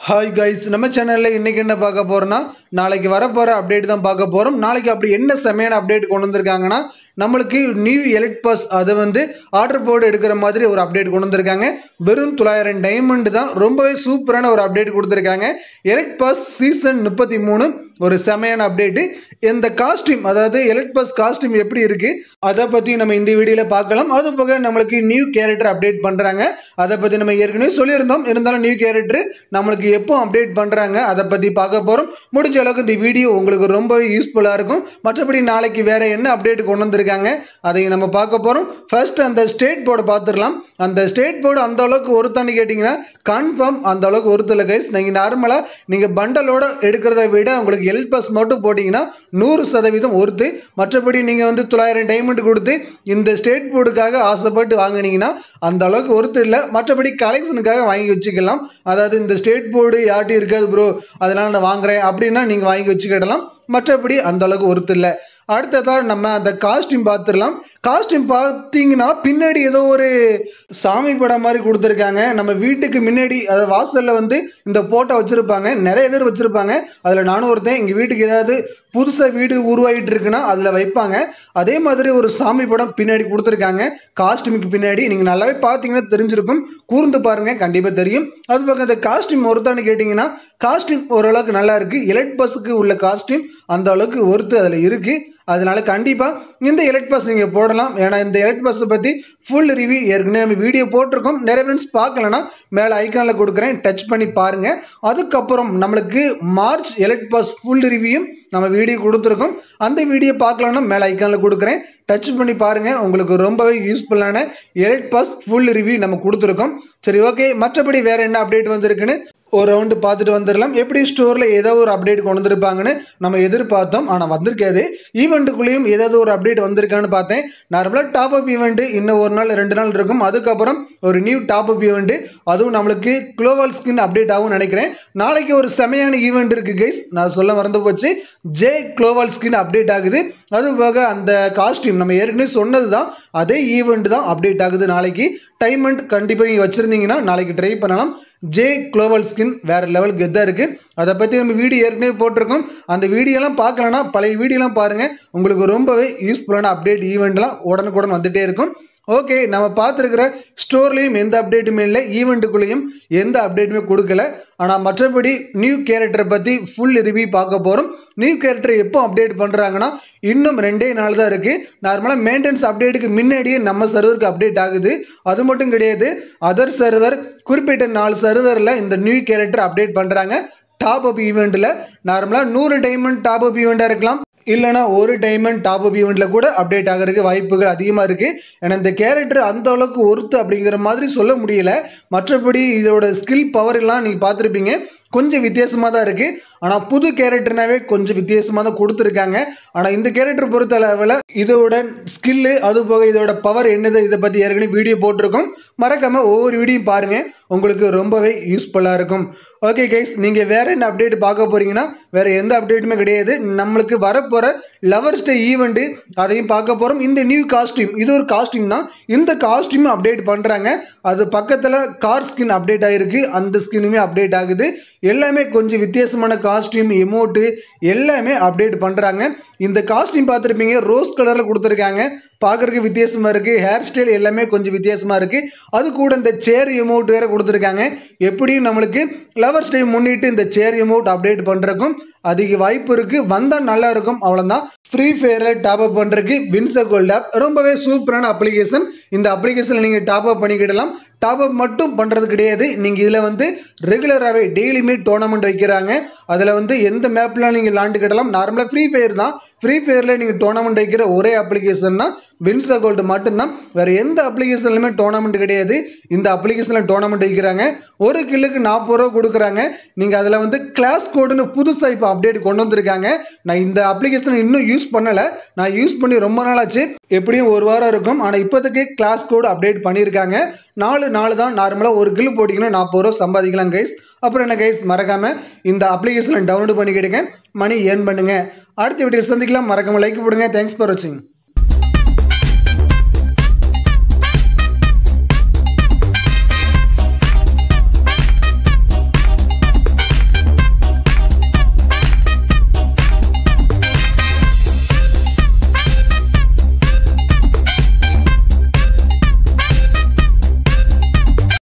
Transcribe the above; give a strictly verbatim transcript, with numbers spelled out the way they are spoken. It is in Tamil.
ஹாய் கைஸ், நம்ம சேனலில் இன்றைக்கி என்ன பார்க்க போகிறோன்னா, நாளைக்கு வரப்போகிற அப்டேட் தான் பார்க்க போகிறோம். நாளைக்கு அப்படி என்ன செமையான அப்டேட் கொண்டு வந்திருக்காங்கன்னா, நம்மளுக்கு நியூ எலைட் பாஸ் அதை வந்து ஆர்டர் போர்டு எடுக்கிற மாதிரி ஒரு அப்டேட் கொண்டு வந்திருக்காங்க. வெறும் தொள்ளாயிரம் டைமண்ட் தான். ரொம்பவே சூப்பரான ஒரு அப்டேட் கொடுத்துருக்காங்க. எலைட் பாஸ் சீசன் முப்பத்தி மூணு ஒரு செமையான அப்டேட்டு. இந்த காஸ்டியூம், அதாவது எலைட் பாஸ் காஸ்டியூம் எப்படி இருக்குது அதை பற்றி நம்ம இந்த வீடியோவில் பார்க்கலாம். அது போக நம்மளுக்கு நியூ கேரக்டர் அப்டேட் பண்ணுறாங்க. அதை பற்றி நம்ம ஏற்கனவே சொல்லியிருந்தோம். இருந்தாலும் நியூ கேரக்டர் நம்மளுக்கு எப்போ அப்டேட் பண்ணுறாங்க அதை பற்றி பார்க்க போகிறோம். முடிஞ்ச அளவுக்கு இந்த வீடியோ உங்களுக்கு ரொம்பவே யூஸ்ஃபுல்லாக இருக்கும். மற்றபடி நாளைக்கு வேறு என்ன அப்டேட் கொண்டு வந்திருக்காங்க அதையும் நம்ம பார்க்க போகிறோம். ஃபர்ஸ்ட் அந்த ஸ்டேட் போர்டு பார்த்துடலாம். அந்த ஸ்டேட் போர்டு அந்த அளவுக்கு ஒருத்தான்னு கேட்டிங்கன்னா கன்ஃபார்ம் அந்த அளவுக்கு ஒருத்தல கைஸ். நீங்கள் நார்மலாக நீங்கள் பண்டலோட எடுக்கிறத விட உங்களுக்கு எலைட் பாஸ் மட்டும் போட்டிங்கன்னா நூறு சதவீதம் ஒருத்து. மற்றபடி நீங்கள் வந்து தொள்ளாயிரம் டைமண்ட் கொடுத்து இந்த ஸ்டேட் போர்டுக்காக ஆசைப்பட்டு வாங்கினீங்கன்னா அந்த அளவுக்கு ஒருத்து இல்லை. மற்றபடி கலெக்ஷனுக்காக வாங்கி வச்சுக்கலாம். அதாவது இந்த ஸ்டேட் போர்டு யார்ட்டும் இருக்காது ப்ரோ, அதனால் நான் வாங்குறேன் அப்படின்னா நீங்கள் வாங்கி வச்சுக்கிடலாம். மற்றபடி அந்த அளவுக்கு ஒருத்து இல்லை. அடுத்ததாக நம்ம அந்த காஸ்டியூம் பார்த்துடலாம். காஸ்டியூம் பார்த்தீங்கன்னா பின்னாடி ஏதோ ஒரு சாமி படம் மாதிரி கொடுத்துருக்காங்க. நம்ம வீட்டுக்கு முன்னாடி அதாவது வாசலில் வந்து இந்த போட்டோ வச்சுருப்பாங்க. நிறைய பேர் வச்சுருப்பாங்க. அதில் நானும் ஒருத்தன். எங்கள் வீட்டுக்கு ஏதாவது புதுசாக வீடு உருவாகிட்டு இருக்குன்னா அதில் வைப்பாங்க. அதே மாதிரி ஒரு சாமி படம் பின்னாடி கொடுத்துருக்காங்க காஸ்டியூமுக்கு பின்னாடி. நீங்கள் நல்லாவே பார்த்தீங்கன்னா தெரிஞ்சிருக்கும். கூர்ந்து பாருங்கள், கண்டிப்பாக தெரியும். அது பக்கம் அந்த காஸ்டியூம் ஒருத்தான்னு கேட்டிங்கன்னா காஸ்டியூம் ஓரளவுக்கு நல்லா இருக்குது. எலைட் பாஸுக்கு உள்ள காஸ்டியூம் அந்த அளவுக்கு ஒருத்து அதில் இருக்குது. அதனால கண்டிப்பாக இந்த எலைட் பாஸ் நீங்கள் போடலாம். ஏன்னா இந்த எலைட் பாஸை பற்றி ஃபுல் ரிவ்யூ ஏற்கனவே நம்ம வீடியோ போட்டிருக்கோம். நிறைய ஃப்ரெண்ட்ஸ் பார்க்கலன்னா மேலே ஐக்கானில் கொடுக்குறேன், டச் பண்ணி பாருங்கள். அதுக்கப்புறம் நம்மளுக்கு மார்ச் எலைட் பாஸ் ஃபுல் ரிவ்யூயும் நம்ம வீடியோ கொடுத்துருக்கோம். அந்த வீடியோ பார்க்கலன்னா மேலே ஐக்கானில் கொடுக்குறேன், டச் பண்ணி பாருங்கள். உங்களுக்கு ரொம்பவே யூஸ்ஃபுல்லான எலைட் பாஸ் ஃபுல் ரிவ்யூ நம்ம கொடுத்துருக்கோம். சரி, ஓகே. மற்றபடி வேறு என்ன அப்டேட் வந்திருக்குன்னு ஒரு ரவுண்டு பார்த்துட்டு வந்துடலாம். எப்படி ஸ்டோரில் ஏதோ ஒரு அப்டேட் கொண்டு வந்திருப்பாங்கன்னு நம்ம எதிர்பார்த்தோம், ஆனால் வந்திருக்காது. ஈவெண்ட்டுக்குள்ளேயும் ஏதாவது ஒரு அப்டேட் வந்திருக்கான்னு பார்த்தேன். நார்மலாக டாப் அப் ஈவெண்ட்டு இன்னும் ஒரு நாள் ரெண்டு நாள் இருக்கும். அதுக்கப்புறம் ஒரு நியூ டாப் அப் ஈவெண்ட்டு, அதுவும் நம்மளுக்கு குளோவல் ஸ்கின் அப்டேட் ஆகும் நினைக்கிறேன். நாளைக்கு ஒரு செமையான ஈவெண்ட் இருக்குது கைஸ், நான் சொல்ல மறந்து போச்சு. ஜே குளோவல் ஸ்கின் அப்டேட் ஆகுது. அது போக அந்த காஸ்டியூம் நம்ம ஏற்கனவே சொன்னது தான், அதே ஈவெண்ட் தான் அப்டேட் ஆகுது நாளைக்கு. டைமண்ட் கண்டிப்பாக நீங்கள் வச்சுருந்தீங்கன்னா நாளைக்கு ட்ரை பண்ணலாம். ஜே குளோவல் ஸ்கின் வேறு லெவலுக்கு எதாக இருக்குது. அதை பற்றி நம்ம வீடியோ ஏற்கனவே போட்டிருக்கோம். அந்த வீடியோலாம் பார்க்கலன்னா பழைய வீடியோலாம் பாருங்கள். உங்களுக்கு ரொம்பவே யூஸ்ஃபுல்லான அப்டேட் ஈவெண்ட்லாம் உடனுக்குடன் வந்துகிட்டே இருக்கும். ஓகே, நம்ம பார்த்துருக்கிற ஸ்டோர்லேயும் எந்த அப்டேட்டுமே இல்லை, ஈவெண்ட்டுக்குள்ளேயும் எந்த அப்டேட்டுமே கொடுக்கல. ஆனால் மற்றபடி நியூ கேரக்டரை பற்றி ஃபுல் ரிவ்யூ பார்க்க போகிறோம். நியூ கேரக்டர் எப்போ அப்டேட் பண்ணுறாங்கன்னா இன்னும் ரெண்டே நாள் தான் இருக்குது. நார்மலாக மெயின்டெனன்ஸ் அப்டேட்டுக்கு முன்னாடியே நம்ம சர்வருக்கு அப்டேட் ஆகுது. அது மட்டும் கிடையாது, அதர் சர்வர் குறிப்பிட்ட நாலு சர்வரில் இந்த நியூ கேரக்டர் அப்டேட் பண்ணுறாங்க. டாப் அப் ஈவெண்ட்டில் நார்மலாக நூறு டைமண்ட் டாப் அப் ஈவெண்ட்டாக இருக்கலாம், இல்லைனா ஒரு டைமண்ட் டாப் அப் ஈவெண்ட்டில் கூட அப்டேட் ஆகிறதுக்கு வாய்ப்புகள் அதிகமாக இருக்குது. ஏன்னா இந்த கேரக்டர் அந்த அளவுக்கு ஒருத்து அப்படிங்கிற மாதிரி சொல்ல முடியல. மற்றபடி இதோட ஸ்கில் பவர் எல்லாம் நீங்கள் பார்த்துருப்பீங்க, கொஞ்சம் வித்தியாசமாக தான் இருக்குது. ஆனால் புது கேரக்டர்னாவே கொஞ்சம் வித்தியாசமாக தான் கொடுத்துருக்காங்க. ஆனால் இந்த கேரக்டர் பொறுத்த அளவில் இதோட ஸ்கில்லு அது போக இதோட பவர் என்னது இதை பற்றி ஏற்கனவே வீடியோ போட்டிருக்கோம். மறக்காமல் ஒவ்வொரு வீடியோயும் பாருங்கள், உங்களுக்கு ரொம்பவே யூஸ்ஃபுல்லாக இருக்கும். ஓகே கைஸ், நீங்கள் வேறு என்ன அப்டேட் பார்க்க போகிறீங்கன்னா வேறு எந்த அப்டேட்டுமே கிடையாது. நம்மளுக்கு வரப்போகிற லவர்ஸ் டே ஈவெண்ட்டு அதையும் பார்க்க போகிறோம். இந்த நியூ காஸ்டியூம், இது ஒரு காஸ்டியூம் தான். இந்த காஸ்டியூமும் அப்டேட் பண்ணுறாங்க. அது பக்கத்தில் கார் ஸ்கின் அப்டேட் ஆகிருக்கு, அந்த ஸ்கின்னுமே அப்டேட் ஆகுது. எல்லாமே கொஞ்சம் வித்தியாசமான காஸ்டியூம், எமோட்டு எல்லாமே அப்டேட் பண்ணுறாங்க. இந்த காஸ்டியூம் பார்த்துருப்பீங்க, ரோஸ் கலரில் கொடுத்துருக்காங்க. பார்க்குறதுக்கு வித்தியாசமாக இருக்குது. ஹேர் ஸ்டைல் எல்லாமே கொஞ்சம் வித்தியாசமாக இருக்குது. அது கூட இந்த சேர் எமௌண்ட் வேறு கொடுத்துருக்காங்க. எப்படியும் நம்மளுக்கு லவர்ஸ் டே முன்னிட்டு இந்த சேர் எமௌண்ட் அப்டேட் பண்ணுறதுக்கும் அதிக வாய்ப்பு இருக்குது. வந்தால் நல்லா இருக்கும். அவ்வளோதான். ஃப்ரீ ஃபயரில் டாப் அப் பண்ணுறதுக்கு வின்சர் கோல்ட் ஆப் ரொம்பவே சூப்பரான அப்ளிகேஷன். இந்த அப்ளிகேஷனில் நீங்கள் டாப் அப் பண்ணிக்கிடலாம். டாப் அப் மட்டும் பண்ணுறது கிடையாது, நீங்கள் இதில் வந்து ரெகுலராகவே டெய்லியுமே டோர்னமெண்ட் வைக்கிறாங்க. அதில் வந்து எந்த மேப்லாம் நீங்கள் விளாண்டுக்கிடலாம். நார்மலாக ஃப்ரீ ஃபயர் தான். ஃப்ரீ ஃபயரில் நீங்கள் டோர்னமெண்ட் வைக்கிற ஒரே அப்ளிகேஷன்னா வின்சர் கோல்டு மட்டும்தான். வேறு எந்த அப்ளிகேஷன்லையுமே டோர்னமெண்ட் கிடையாது. இந்த அப்ளிகேஷனில் டோர்னமெண்ட் வைக்கிறாங்க. ஒரு கில்லுக்கு நாற்பது ரூபா கொடுக்குறாங்க. நீங்கள் அதில் வந்து கிளாஸ் கோடுன்னு புதுசாக இப்போ அப்டேட் கொண்டு வந்திருக்காங்க. நான் இந்த அப்ளிகேஷனை இன்னும் யூஸ் பண்ணலை, நான் யூஸ் பண்ணி ரொம்ப நாள் ஆச்சு, எப்படியும் ஒரு வாரம் இருக்கும். ஆனால் இப்போதைக்கு கிளாஸ் கோடு அப்டேட் பண்ணியிருக்காங்க. நாலு நாலு தான். நார்மலாக ஒரு கில் போட்டிங்கன்னா நாற்பது ரூபா சம்பாதிக்கலாம் கைஸ். அப்புறம் என்ன கைஸ், மறக்காமல் இந்த அப்ளிகேஷனை டவுன்லோட் பண்ணிக்கிடுங்க, மணி ஏர்ன் பண்ணுங்கள். அடுத்த வீடியோ சந்திக்கலாம். மறக்காமல் லைக் போடுங்க. தேங்க்ஸ் ஃபார் வாட்சிங்.